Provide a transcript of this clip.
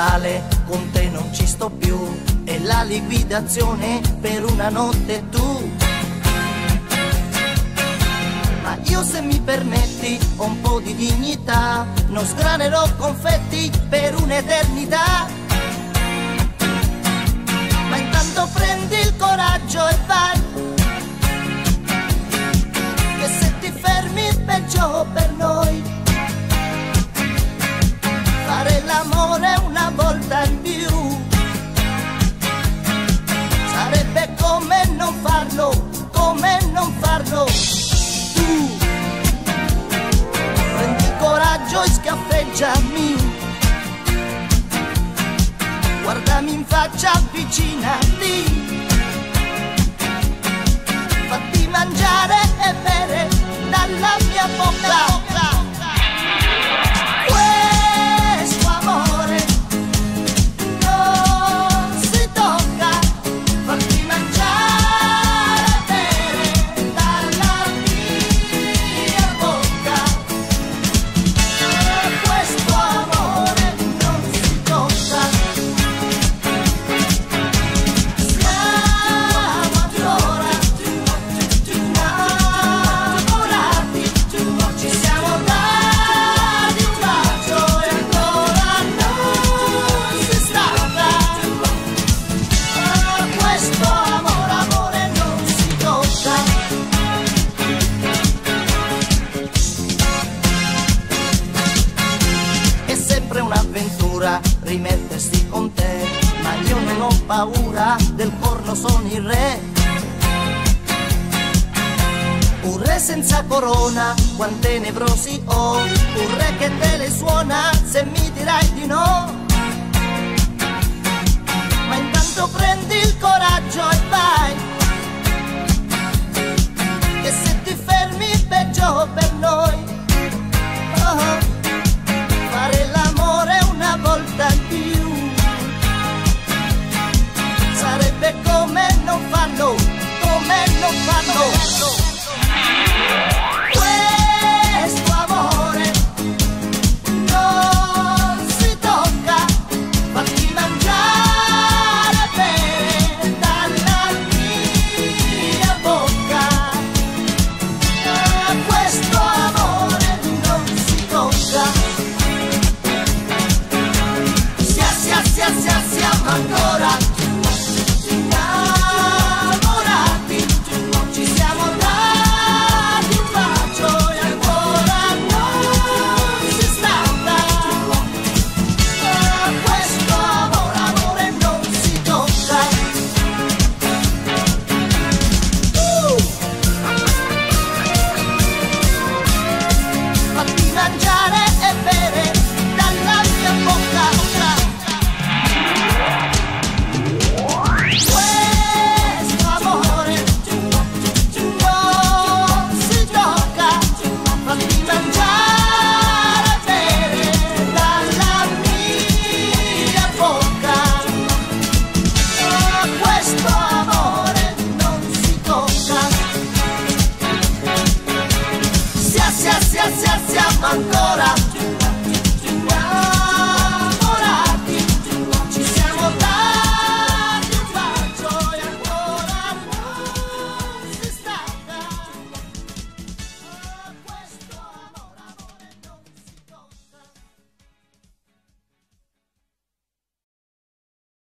vale, con te non ci sto più, e la liquidazione per una notte tu. Ma io, se mi permetti, ho un po' di dignità, non sgranerò confetti per un'eternità. Ma intanto prendi il coraggio e vai, che se ti fermi peggio per noi. Fare l'amore una volta in più sarebbe come non farlo, come non farlo. Tu prendi il coraggio e schiaffeggiami, guardami in faccia, avvicinati, fatti mangiare e bere dalla mia bocca. Questo amore non si tocca, fatti mangiare e bere dalla mia bocca. Questo amore non si tocca. Siamo ancora innamorati, ci siamo dati un bacio e ancora non si stacca. Questo amore non si tocca. È sempre un'avventura rimettersi con te, ma io non ho paura del corno, sono il re. Un re senza corona, quante nevrosi ho, un re che te le suona se mi dirai di no. Ma intanto prendi il coraggio e vai, che se ti fermi peggio per noi. Oh, fare l'amore una volta in più sarebbe come non farlo, come non farlo. Questo amore non si tocca, fatti mangiare e bere dalla mia bocca. Questo amore non si tocca. Siamo ancora innamorati, ci siamo dati un bacio e ancora non si stacca. Questo amore non si tocca. Fatti mangiare e bere dalla mia bocca. Questo amore non si tocca, fatti mangiare e bere dalla mia bocca. Questo amore non si tocca. Siamo ancora